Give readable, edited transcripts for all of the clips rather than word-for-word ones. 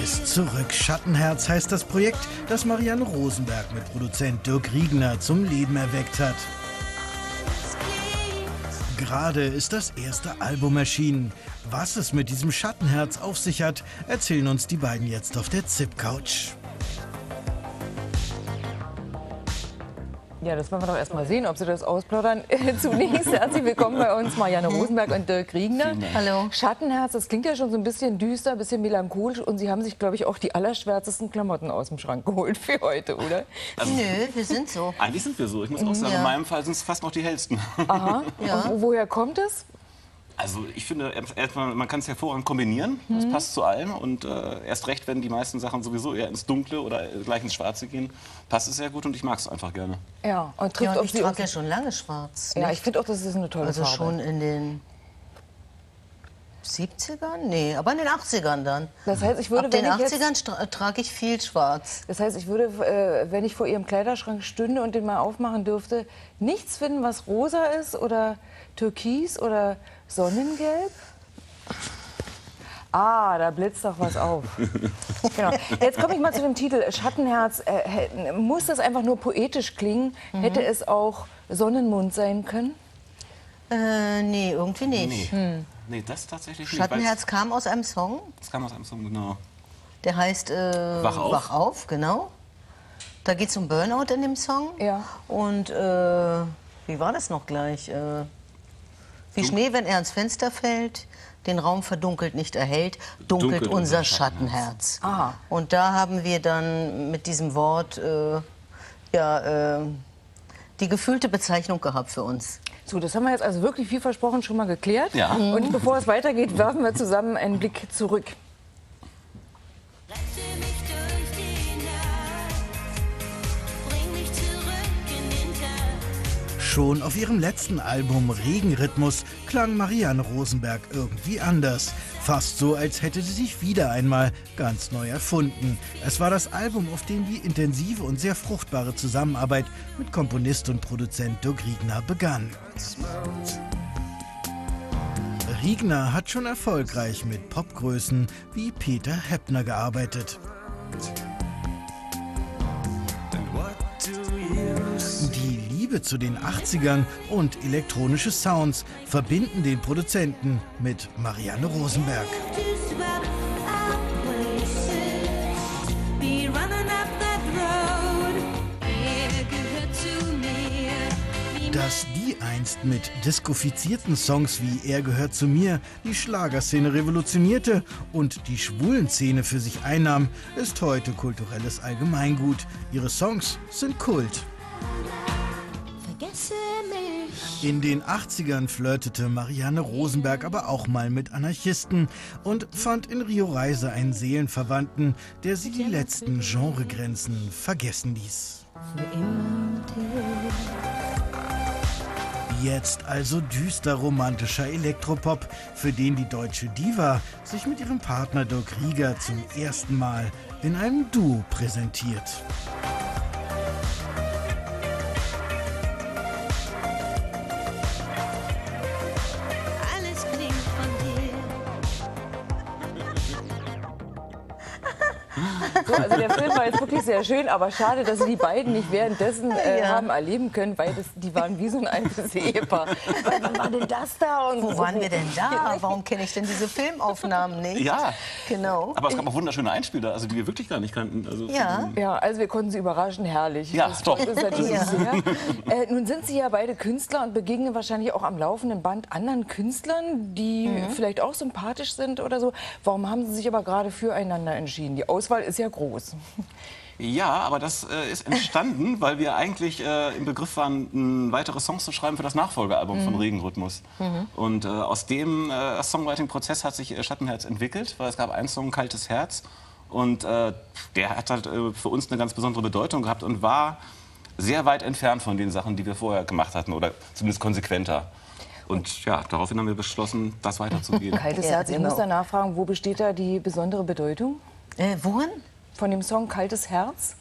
ist zurück. Schattenherz heißt das Projekt, das Marianne Rosenberg mit Produzent Dirk Riegner zum Leben erweckt hat. Gerade ist das erste Album erschienen. Was es mit diesem Schattenherz auf sich hat, erzählen uns die beiden jetzt auf der ZIP-Couch. Ja, das wollen wir doch erst mal sehen, ob Sie das ausplaudern. Zunächst herzlich willkommen bei uns, Marianne Rosenberg und Dirk Riegner. Hallo. Schattenherz, das klingt ja schon so ein bisschen düster, ein bisschen melancholisch. Und Sie haben sich, glaube ich, auch die allerschwärzesten Klamotten aus dem Schrank geholt für heute, oder? Nö, wir sind so. Eigentlich sind wir so. Ich muss auch sagen, Ja. in meinem Fall sind es fast noch die hellsten. Aha. Ja. Und woher kommt es? Also ich finde, erstmal, man kann es hervorragend kombinieren. Das passt zu allem. Und erst recht, wenn die meisten Sachen sowieso eher ins Dunkle oder gleich ins Schwarze gehen, passt es sehr gut und ich mag es einfach gerne. Ja, und trifft Ja, und auf ich Sie trage auch. ja schon lange schwarz. Ja, nicht? ich finde auch, das ist eine tolle Also Farbe. schon in den 70ern? Nee, aber in den 80ern dann. Das heißt, ich würde, Ab den wenn ich jetzt, 80ern trage ich viel schwarz. das heißt, ich würde, wenn ich vor Ihrem Kleiderschrank stünde und den mal aufmachen dürfte, nichts finden, was rosa ist oder türkis oder sonnengelb? Ah, da blitzt doch was auf. Genau. Jetzt komme ich mal zu dem Titel Schattenherz. Muss das einfach nur poetisch klingen? Hätte es auch Sonnenmond sein können? Nee, irgendwie nicht. Nee, das tatsächlich nicht. Schattenherz kam aus einem Song, Das kam aus einem Song, genau. der heißt Wach auf. Genau. Da geht es um Burnout in dem Song. Ja. Und wie war das noch gleich? Wie Schnee, wenn er ans Fenster fällt, den Raum verdunkelt, nicht erhellt, dunkelt unser Schattenherz. Aha. Und da haben wir dann mit diesem Wort die gefühlte Bezeichnung gehabt für uns. So, das haben wir jetzt also wirklich viel versprochen schon mal geklärt. Ja. Und bevor es weitergeht, werfen wir zusammen einen Blick zurück. Rette mich durch die Nacht, bring mich zurück in den Tag. Schon auf ihrem letzten Album Regenrhythmus klang Marianne Rosenberg irgendwie anders. Fast so, als hätte sie sich wieder einmal ganz neu erfunden. Es war das Album, auf dem die intensive und sehr fruchtbare Zusammenarbeit mit Komponist und Produzent Dirk Riegner begann. Riegner hat schon erfolgreich mit Popgrößen wie Peter Heppner gearbeitet. Die Liebe zu den 80ern und elektronische Sounds verbinden den Produzenten mit Marianne Rosenberg. To swap our places, be running up that road. Er gehört zu mir. Dass die einst mit diskofizierten Songs wie Er gehört zu mir die Schlagerszene revolutionierte und die Schwulenszene für sich einnahm, ist heute kulturelles Allgemeingut. Ihre Songs sind Kult. Vergesse mich. In den 80ern flirtete Marianne Rosenberg aber auch mal mit Anarchisten und fand in Rio Reiser einen Seelenverwandten, der sie die letzten Genregrenzen vergessen ließ. Jetzt also düster romantischer Elektropop, für den die deutsche Diva sich mit ihrem Partner Dirk Riegner zum ersten Mal in einem Duo präsentiert. Alles klingt von dir. So, also der Film war jetzt wirklich sehr schön, aber schade, dass Sie die beiden nicht währenddessen haben erleben können, weil die waren wie so ein altes Ehepaar. Wann war denn das da? Und Wo waren wir denn da? Warum kenne ich denn diese Filmaufnahmen nicht? Ja. Genau. Aber es gab auch wunderschöne Einspieler, also die wir wirklich gar nicht kannten. Also Ja. Ja, also wir konnten Sie überraschen, herrlich. Ja, Das doch. freut uns natürlich Ja. sehr. Nun sind Sie ja beide Künstler und begegnen wahrscheinlich auch am laufenden Band anderen Künstlern, die vielleicht auch sympathisch sind oder so. Warum haben Sie sich aber gerade füreinander entschieden? Die Auswahl ist ja groß. Ja, aber das ist entstanden, weil wir eigentlich im Begriff waren, weitere Songs zu schreiben für das Nachfolgealbum von Regenrhythmus. Und aus dem Songwriting-Prozess hat sich Schattenherz entwickelt, weil es gab einen Song, Kaltes Herz. Und der hat halt für uns eine ganz besondere Bedeutung gehabt und war sehr weit entfernt von den Sachen, die wir vorher gemacht hatten, oder zumindest konsequenter. Und ja, daraufhin haben wir beschlossen, das weiterzugeben. Kaltes Ja, Herz, ich genau. muss da nachfragen, wo besteht da die besondere Bedeutung Wohin? von dem Song Kaltes Herz?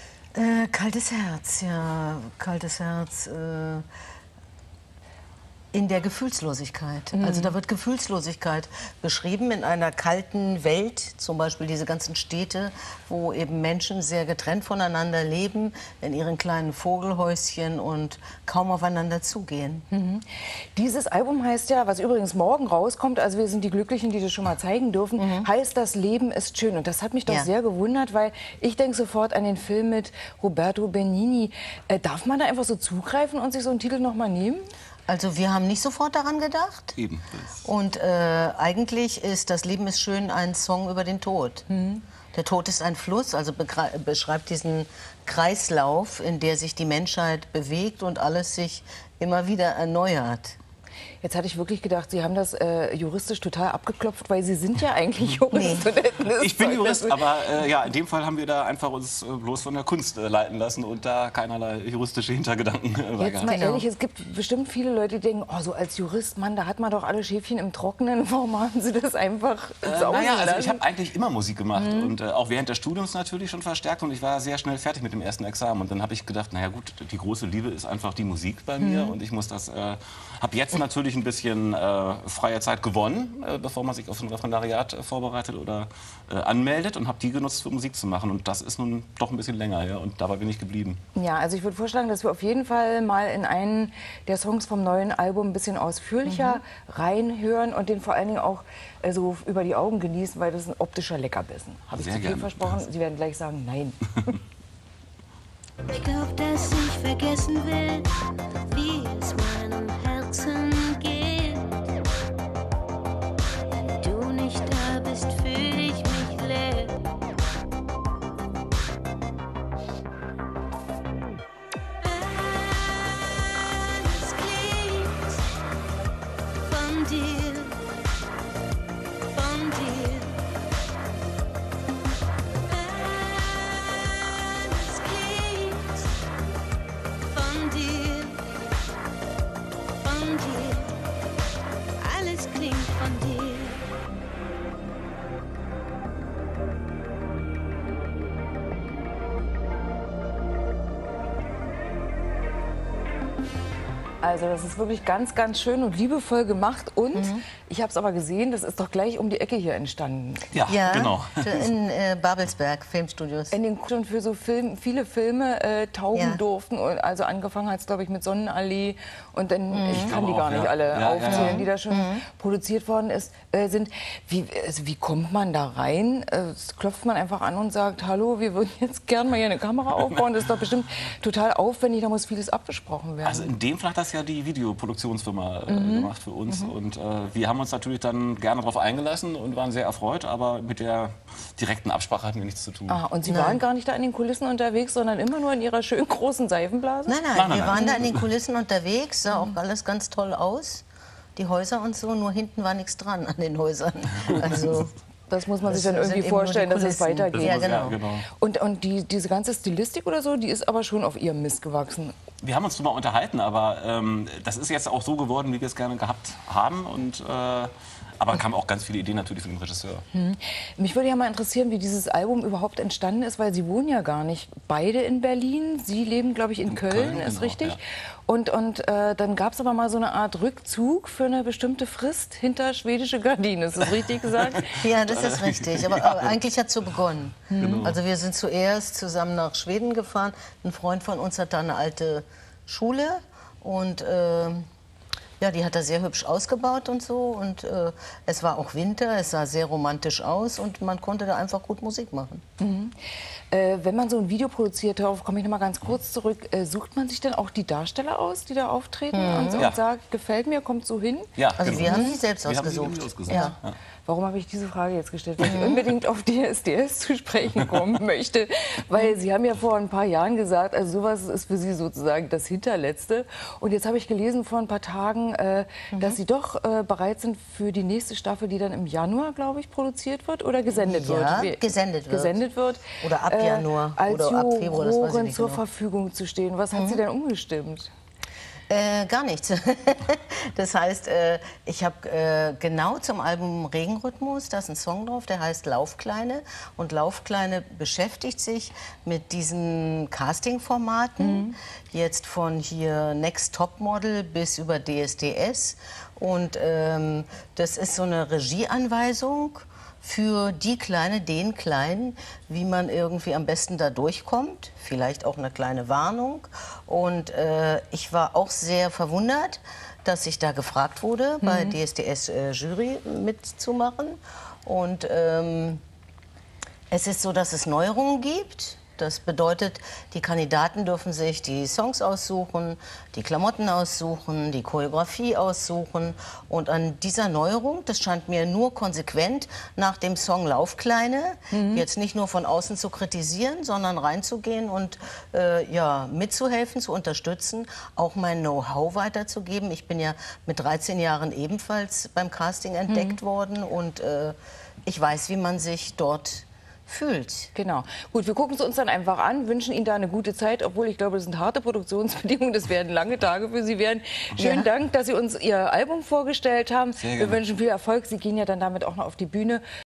Kaltes Herz, ja. Kaltes Herz. In der Gefühlslosigkeit. Also da wird Gefühlslosigkeit beschrieben in einer kalten Welt, zum Beispiel diese ganzen Städte, wo eben Menschen sehr getrennt voneinander leben, in ihren kleinen Vogelhäuschen und kaum aufeinander zugehen. Dieses Album heißt ja, was übrigens morgen rauskommt, also wir sind die Glücklichen, die das schon mal zeigen dürfen, heißt Das Leben ist schön. Und das hat mich doch Ja. sehr gewundert, weil ich denke sofort an den Film mit Roberto Benigni. Darf man da einfach so zugreifen und sich so einen Titel noch mal nehmen? Also wir haben nicht sofort daran gedacht. Eben. Und eigentlich ist Das Leben ist schön ein Song über den Tod. Der Tod ist ein Fluss, also beschreibt diesen Kreislauf, in der sich die Menschheit bewegt und alles sich immer wieder erneuert. Jetzt hatte ich wirklich gedacht, Sie haben das juristisch total abgeklopft, weil Sie sind ja eigentlich Jurist. Ich bin Jurist, aber ja, in dem Fall haben wir da einfach uns bloß von der Kunst leiten lassen und da keinerlei juristische Hintergedanken Jetzt mal ehrlich, es gibt bestimmt viele Leute, die denken, oh, so als Jurist, Mann, da hat man doch alle Schäfchen im Trockenen. Warum haben Sie das einfach sausen Naja, also ich lassen? habe eigentlich immer Musik gemacht und auch während des Studiums natürlich schon verstärkt und ich war sehr schnell fertig mit dem ersten Examen und dann habe ich gedacht, naja gut, die große Liebe ist einfach die Musik bei mir und ich muss das, habe jetzt natürlich ein bisschen freie Zeit gewonnen, bevor man sich auf ein Referendariat vorbereitet oder anmeldet und habe die genutzt, für Musik zu machen und das ist nun doch ein bisschen länger her und dabei bin ich geblieben. Ja, also ich würde vorschlagen, dass wir auf jeden Fall mal in einen der Songs vom neuen Album ein bisschen ausführlicher reinhören und den vor allen Dingen auch so über die Augen genießen, weil das ist ein optischer Leckerbissen. Habe ich Sehr zu viel gerne. versprochen? Sie werden gleich sagen, nein. Ich glaub, dass ich vergessen will, wie es meinem Herzen geht. Wenn du nicht da bist, fühl ich mich leer. Alles klingt von dir, von dir. Alles klingt von dir, von dir. Alles klingt von dir. Also das ist wirklich ganz, ganz schön und liebevoll gemacht. Und ich habe es aber gesehen, das ist doch gleich um die Ecke hier entstanden. Ja, genau. In Babelsberg Filmstudios. In den schon für so viele Filme taugen Ja. durften. Und also angefangen hat es, glaube ich, mit Sonnenallee. Und dann, ich kann die auch, gar nicht ja. alle Ja, aufzählen, ja. die da schon produziert worden sind. Wie kommt man da rein? Klopft man einfach an und sagt, hallo, wir würden jetzt gern mal hier eine Kamera aufbauen. Das ist doch bestimmt total aufwendig, da muss vieles abgesprochen werden. Also in dem Fall hat das ja die Videoproduktionsfirma gemacht für uns und wir haben uns natürlich dann gerne darauf eingelassen und waren sehr erfreut, aber mit der direkten Absprache hatten wir nichts zu tun. Ah, und Sie waren gar nicht da in den Kulissen unterwegs, sondern immer nur in Ihrer schönen großen Seifenblase? Nein, wir waren da in den Kulissen unterwegs, sah auch alles ganz toll aus. Die Häuser und so, nur hinten war nichts dran an den Häusern. Also Das muss man sich dann Das irgendwie sind eben nur die vorstellen, dass es Kulissen. weitergeht. Ja, Das muss- genau. Und diese ganze Stilistik oder so, die ist aber schon auf Ihrem Mist gewachsen. Wir haben uns drüber unterhalten, aber das ist jetzt auch so geworden, wie wir es gerne gehabt haben und aber kamen auch ganz viele Ideen natürlich von dem Regisseur. Mich würde ja mal interessieren, wie dieses Album überhaupt entstanden ist, weil Sie wohnen ja gar nicht beide in Berlin. Sie leben, glaube ich, in Köln, Köln, ist genau, richtig. ja. Und dann gab es aber mal so eine Art Rückzug für eine bestimmte Frist hinter schwedische Gardinen. Ist das richtig gesagt? ja, das ist richtig. Aber eigentlich hat es so begonnen. Also wir sind zuerst zusammen nach Schweden gefahren. Ein Freund von uns hat da eine alte Schule und ja, die hat er sehr hübsch ausgebaut und so. Und es war auch Winter, es sah sehr romantisch aus und man konnte da einfach gut Musik machen. Wenn man so ein Video produziert, darauf komme ich noch mal ganz kurz zurück, sucht man sich dann auch die Darsteller aus, die da auftreten und Ja. sagt, gefällt mir, kommt so hin? Ja, Also wir haben sie selbst Wir haben sie ausgesucht. nämlich ausgesucht. Ja. Ja. Warum habe ich diese Frage jetzt gestellt? Weil ich unbedingt auf DSDS zu sprechen kommen möchte. Weil Sie haben ja vor ein paar Jahren gesagt, also sowas ist für Sie sozusagen das Hinterletzte. Und jetzt habe ich gelesen vor ein paar Tagen, dass Sie doch bereit sind für die nächste Staffel, die dann im Januar, glaube ich, produziert wird oder gesendet Ja, wird. gesendet wird. Gesendet wird. Oder ab Januar Als oder ab Februar, das weiß ich Jurorin nicht zur genau. Verfügung zu stehen. Was hat Sie denn umgestimmt? Gar nichts. Das heißt, ich habe genau zum Album Regenrhythmus, da ist ein Song drauf, der heißt Laufkleine. Und Laufkleine beschäftigt sich mit diesen Casting-Formaten, jetzt von hier Next Top Model bis über DSDS. Und das ist so eine Regieanweisung für die Kleine, den Kleinen, wie man irgendwie am besten da durchkommt. Vielleicht auch eine kleine Warnung. Und ich war auch sehr verwundert, dass ich da gefragt wurde, bei DSDS Jury mitzumachen. Und es ist so, dass es Neuerungen gibt. Das bedeutet, die Kandidaten dürfen sich die Songs aussuchen, die Klamotten aussuchen, die Choreografie aussuchen. Und an dieser Neuerung, das scheint mir nur konsequent nach dem Song Laufkleine, jetzt nicht nur von außen zu kritisieren, sondern reinzugehen und ja, mitzuhelfen, zu unterstützen, auch mein Know-how weiterzugeben. Ich bin ja mit 13 Jahren ebenfalls beim Casting entdeckt worden und ich weiß, wie man sich dort fühlt. Genau. Gut, wir gucken es uns dann einfach an, wünschen Ihnen da eine gute Zeit, obwohl ich glaube, das sind harte Produktionsbedingungen, das werden lange Tage für Sie werden. Schönen Dank, dass Sie uns Ihr Album vorgestellt haben. Wir wünschen viel Erfolg. Sie gehen ja dann damit auch noch auf die Bühne.